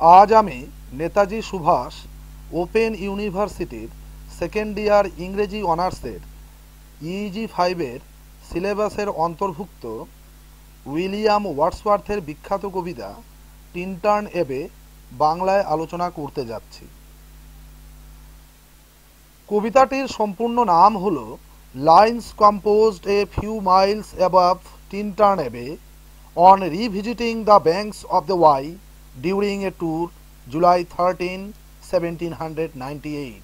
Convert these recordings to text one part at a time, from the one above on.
আজ আমি নেতাজি সুভাষ ওপেন ইউনিভার্সিটির সেকেন্ড ইয়ার ইংরেজি অনার্সের ইজি 5-এর সিলেবাসের অন্তর্ভুক্ত উইলিয়াম ওয়ার্ডসওয়ার্থের বিখ্যাত কবিতা টিনটার্ন এবে বাংলায় আলোচনা করতে যাচ্ছি। কবিতাটির সম্পূর্ণ নাম হল lines composed a few miles above Tintern Abbey on revisiting the banks of the Wye during a tour July 13, 1798।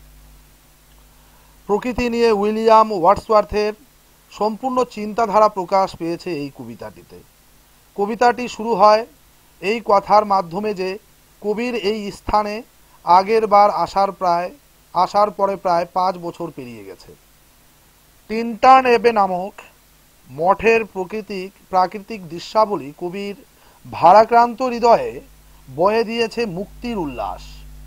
প্রকৃতি নিয়ে উইলিয়াম ওয়ার্ডসওয়ার্থের সম্পূর্ণ চিন্তাধারা প্রকাশ পেয়েছে এই কবিতাটিতে। কবিতাটি শুরু হয় এই কথার মাধ্যমে যে কবির এই স্থানে আগের বার আসার পরে প্রায় 5 বছর পেরিয়ে গেছে। টিনটার্ন এবে নামক মঠের প্রাকৃতিক দৃশ্যাবলী কবির ভারাক্রান্ত হৃদয়ে বয়ে দিয়েছে মুক্তির উল্লাস।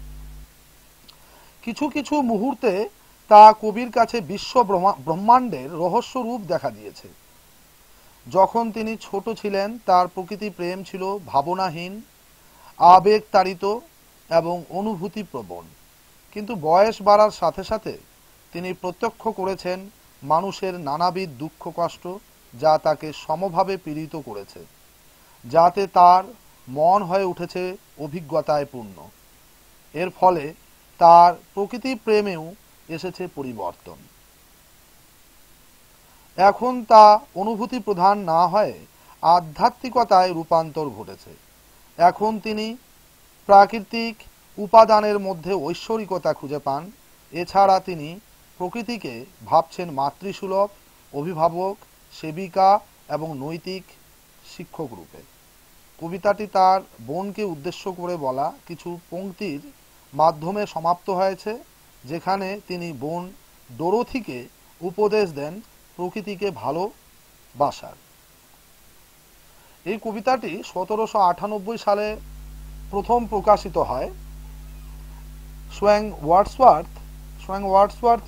কিছু কিছু মুহূর্তে তা কবির কাছে বিশ্ব ব্রহ্মাণ্ডের রহস্য রূপ দেখা দিয়েছে। যখন তিনি ছোট ছিলেন তার প্রকৃতি প্রেম ছিল ভাবনাহীন, আবেগ তাড়িত এবং অনুভূতি প্রবণ, কিন্তু বয়স বাড়ার সাথে সাথে তিনি প্রত্যক্ষ করেছেন মানুষের নানাবিধ দুঃখ কষ্ট, যা তাকে সমভাবে পীড়িত করেছে, যাতে তার মন হয়ে উঠেছে অভিজ্ঞতায় পূর্ণ। এর ফলে তার প্রকৃতি প্রেমেও এসেছে পরিবর্তন। এখন তা অনুভূতি প্রধান না হয়ে আধ্যাত্মিকতায় রূপান্তর ঘটেছে। এখন তিনি প্রাকৃতিক উপাদানের মধ্যে ঐশ্বরিকতা খুঁজে পান। এছাড়া তিনি প্রকৃতিকে ভাবছেন মাতৃসুলভ, অভিভাবক, সেবিকা এবং নৈতিক শিক্ষক রূপে। কবিতাটি তার বোনকে উদ্দেশ্য করে বলা কিছু পংক্তির মাধ্যমে সমাপ্ত হয়েছে, যেখানে তিনি বোন ডোরোথিকে উপদেশ দেন প্রকৃতিকে ভালোবাসার। এই কবিতাটি 1798 সালে প্রথম প্রকাশিত হয়। স্বয়ং ওয়ার্ডসওয়ার্থ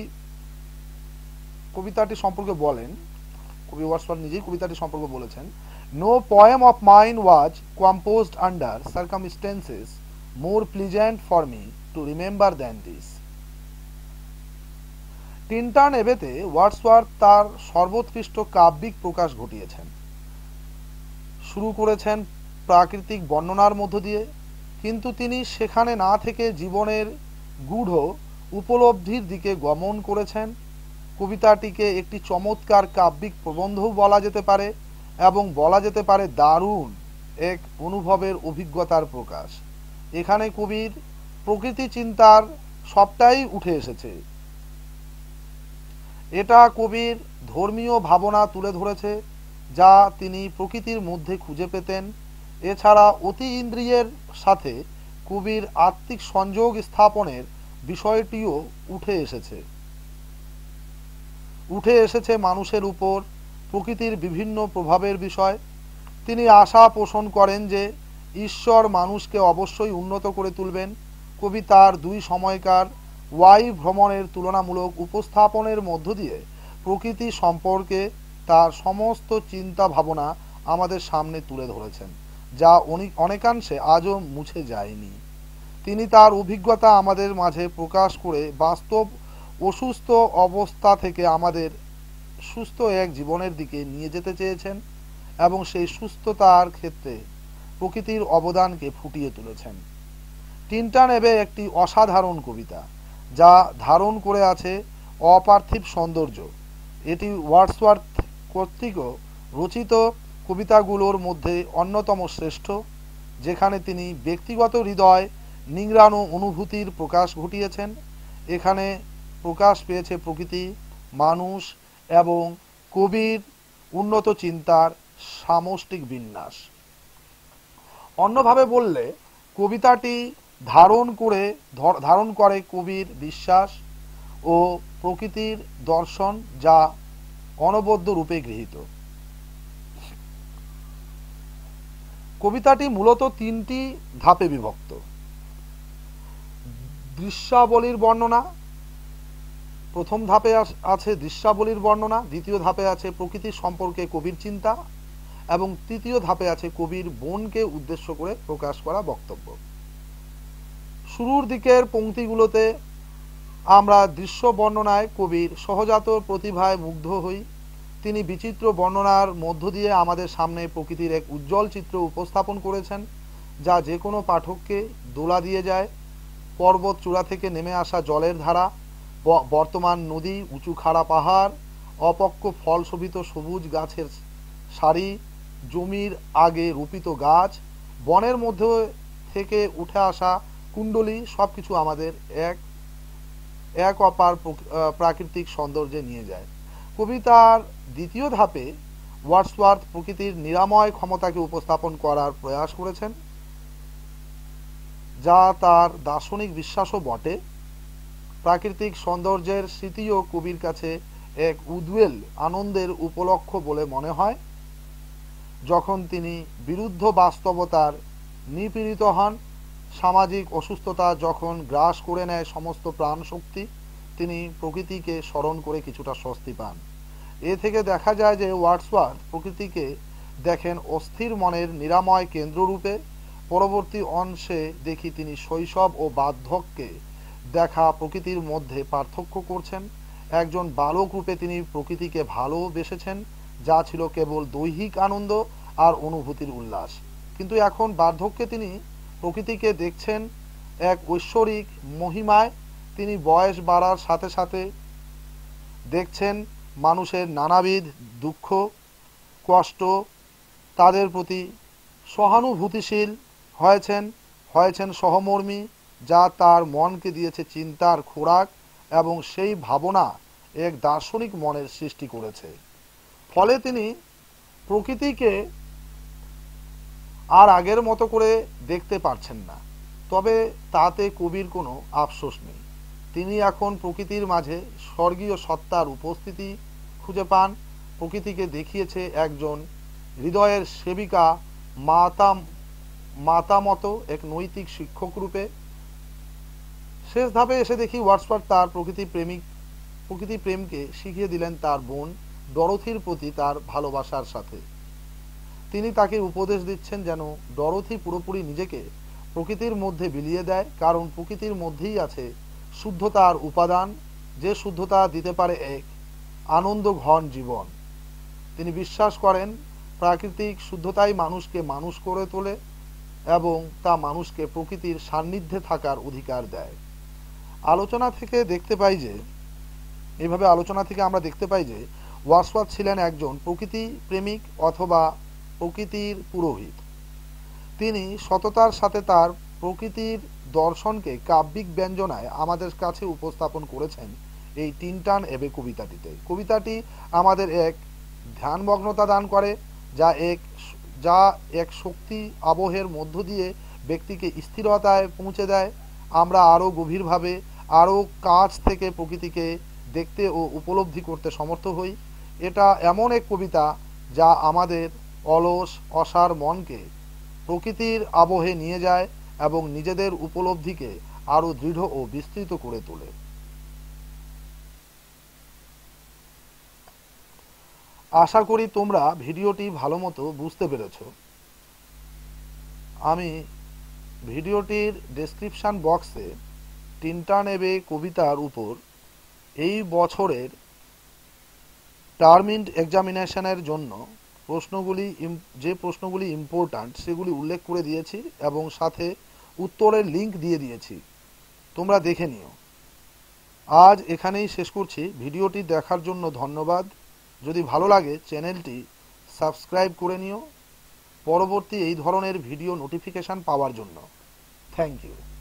কবিতাটি সম্পর্কে বলেন, কবি ওয়ার্ডসওয়ার্থ নিজেই কবিতাটি সম্পর্কে বলেছেন, no poem of mine was composed under circumstances more pleasant for me to remember than this. Tintern এবেতে ওয়ার্ডসওয়ার্থ তার সর্বোৎকৃষ্ট কাব্যিক প্রকাশ ঘটিয়েছেন। শুরু করেছেন প্রাকৃতিক বর্ণনার মধ্য দিয়ে, কিন্তু তিনি সেখানে না থেকে জীবনের গূঢ় উপলব্ধির দিকে গমন করেছেন। কবিতাটিকে একটি চমৎকার কাব্যিক প্রবন্ধও বলা যেতে পারে, এবং বলা যেতে পারে দারুণ এক অনুভবের অভিজ্ঞতার প্রকাশ। এখানে কবির প্রকৃতি চিন্তার সবটাই উঠে এসেছে। এটা কবির ধর্মীয় ভাবনা তুলে ধরেছে, যা তিনি প্রকৃতির মধ্যে খুঁজে পেতেন। এছাড়া অতি ইন্দ্রিয়ের সাথে কবির আত্মিক সংযোগ স্থাপনের বিষয়টিও উঠে এসেছে মানুষের উপর প্রকৃতির বিভিন্ন প্রভাবের বিষয়। তিনি আশা পোষণ করেন যে ঈশ্বর মানুষকে অবশ্যই উন্নত করে তুলবেন। কবি তার 2 সময়কার ওয়াই ভ্রমণের তুলনামূলক উপস্থাপনের মধ্য দিয়ে প্রকৃতি সম্পর্কে তার সমস্ত চিন্তা ভাবনা আমাদের সামনে তুলে ধরেছেন, যা অনেকাংশে আজও মুছে যায়নি। তিনি তার অভিজ্ঞতা আমাদের মাঝে প্রকাশ করে বাস্তব অসুস্থ অবস্থা থেকে আমাদের সুস্থ এক জীবনের দিকে নিয়ে যেতে চেয়েছেন, এবং সেই সুস্থতার ক্ষেত্রে প্রকৃতির অবদানকে ফুটিয়ে তুলেছেন। টিনটার্ন এবে একটি অসাধারণ কবিতা, যা ধারণ করে আছে অপার্থিব সৌন্দর্য। এটি ওয়ার্ডসওয়ার্থ কর্তৃক রচিত কবিতাগুলোর মধ্যে অন্যতম শ্রেষ্ঠ, যেখানে তিনি ব্যক্তিগত হৃদয় নিংড়ানো অনুভূতির প্রকাশ ঘটিয়েছেন। এখানে প্রকাশ পেয়েছে প্রকৃতি, মানুষ এবং কবির উন্নত চিন্তার সামষ্টিক বিন্যাস। অন্যভাবে বললে কবিতাটি ধারণ করে কবির বিশ্বাস ও প্রকৃতির দর্শন, যা অনবদ্য রূপে গৃহীত। কবিতাটি মূলত 3টি ধাপে বিভক্ত। দৃশ্যাবলীর বর্ণনা, প্রথম ধাপে আছে দৃশ্যাবলীর বর্ণনা, দ্বিতীয় ধাপে আছে প্রকৃতি সম্পর্কে কবির চিন্তা, এবং তৃতীয় ধাপে আছে কবির বোনকে উদ্দেশ্য করে প্রকাশ করা বক্তব্য। শুরুর দিকের পংক্তিগুলোতে আমরা দৃশ্য বর্ণনায় কবির সহজাত প্রতিভায় মুগ্ধ হই। তিনি বিচিত্র বর্ণনার মধ্য দিয়ে আমাদের সামনে প্রকৃতির এক উজ্জ্বল চিত্র উপস্থাপন করেছেন, যা যে কোনো পাঠককে দোলা দিয়ে যায়। পর্বত চূড়া থেকে নেমে আসা জলের ধারা, বর্তমান নদী, উঁচু খাড়া পাহাড়, অপক্ষ ফলশোভিত সবুজ গাছের সারি, জমির আগে রোপিত গাছ, বনের মধ্যে থেকে উঠে আসা কুণ্ডলী, সবকিছু আমাদের এক অপার প্রাকৃতিক সৌন্দর্যে নিয়ে যায়। কবিতার দ্বিতীয় ধাপে ওয়ার্ডসওয়ার্থ প্রকৃতির নিরাময় ক্ষমতাকে উপস্থাপন করার প্রয়াস করেছেন, যা তার দার্শনিক বিশ্বাসও বটে। প্রাকৃতিক সৌন্দর্যের স্মৃতিও কবির কাছে এক উদ্বেল আনন্দের উপলক্ষ বলে মনে হয়। যখন তিনি বিরুদ্ধ বাস্তবতার নিপীড়িত হন, সামাজিক অসুস্থতা যখন গ্রাস করে নেয় সমস্ত প্রাণ শক্তি, তিনি প্রকৃতিকে স্মরণ করে কিছুটা স্বস্তি পান। এ থেকে দেখা যায় যে ওয়ার্ডসওয়ার্থ প্রকৃতিকে দেখেন অস্থির মনের নিরাময় কেন্দ্ররূপে। পরবর্তী অংশে দেখি তিনি শৈশব ও বার্ধক্যে দেখা প্রকৃতির মধ্যে পার্থক্য করছেন। একজন বালক রূপে তিনি প্রকৃতিকে ভালোবেসেছেন, যা ছিল কেবল দৈহিক আনন্দ আর অনুভূতির উল্লাস। কিন্তু এখন বার্ধক্যে তিনি প্রকৃতিকে দেখছেন এক ঐশ্বরিক মহিমায়। তিনি বয়স বাড়ার সাথে সাথে দেখছেন মানুষের নানাবিধ দুঃখ কষ্ট, তাদের প্রতি সহানুভূতিশীল হয়েছেন সহমর্মী, যা তার মনকে দিয়েছে চিন্তার খোরাক এবং সেই ভাবনা এক দার্শনিক মনের সৃষ্টি করেছে। ফলে তিনি প্রকৃতিকে আর আগের মতো করে দেখতে পারছেন না। তবে তাতে কবির কোনো আফসোস নেই। তিনি এখন প্রকৃতির মাঝে স্বর্গীয় সত্তার উপস্থিতি খুঁজে পান। প্রকৃতিকে দেখিয়েছে একজন হৃদয়ের সেবিকা, মাতা মতো এক নৈতিক শিক্ষক রূপে। শেষ ধাপে এসে দেখি ওয়ার্ডসওয়ার্থ তার প্রকৃতি প্রেমকে শিখিয়ে দিলেন তার বোন ডরোথির প্রতি তার ভালোবাসার সাথে। তিনি তাকে উপদেশ দিচ্ছেন যেন ডরোথি পুরোপুরি নিজেকে প্রকৃতির মধ্যে বিলিয়ে দেয়, কারণ প্রকৃতির মধ্যেই আছে শুদ্ধতার উপাদান, যে শুদ্ধতা দিতে পারে এক আনন্দ ঘন জীবন। তিনি বিশ্বাস করেন প্রাকৃতিক শুদ্ধতাই মানুষকে মানুষ করে তোলে এবং তা মানুষকে প্রকৃতির সান্নিধ্যে থাকার অধিকার দেয়। আলোচনা থেকে আমরা দেখতে পাই যে ওয়ার্ডসওয়ার্থ ছিলেন একজন প্রকৃতি প্রেমিক অথবা প্রকৃতির পুরোহিত। তিনি সততার সাথে তার প্রকৃতির দর্শনকে কাব্যিক ব্যঞ্জনায় আমাদের কাছে উপস্থাপন করেছেন এই টিনটান এবে কবিতাটিতে। কবিতাটি আমাদের এক ধ্যানমগ্নতা দান করে, যা এক শক্তি আবহের মধ্য দিয়ে ব্যক্তিকে স্থিরতায় পৌঁছে দেয়। আমরা আরও গভীরভাবে, আরও কাছ থেকে প্রকৃতিকে দেখতে ও উপলব্ধি করতে সমর্থ হই। এটা এমন এক কবিতা যা আমাদের অলস অসার মনকে প্রকৃতির আবহে নিয়ে যায় এবং নিজেদের উপলব্ধিকে আরও দৃঢ় ও বিস্তৃত করে তোলে। আশা করি তোমরা ভিডিওটি ভালো মতো বুঝতে পেরেছ। আমি ভিডিওটির ডেসক্রিপশন বক্সে টিনটান এবে কবিতার উপর এই বছরের টার্ম এক্সামিনেশনের জন্য যে প্রশ্নগুলি ইম্পর্ট্যান্ট সেগুলি উল্লেখ করে দিয়েছি এবং সাথে উত্তরের লিঙ্ক দিয়ে দিয়েছি, তোমরা দেখে নিও। আজ এখানেই শেষ করছি। ভিডিওটি দেখার জন্য ধন্যবাদ। যদি ভালো লাগে চ্যানেলটি সাবস্ক্রাইব করে নিও পরবর্তী এই ধরনের ভিডিও নোটিফিকেশন পাওয়ার জন্য। Thank you.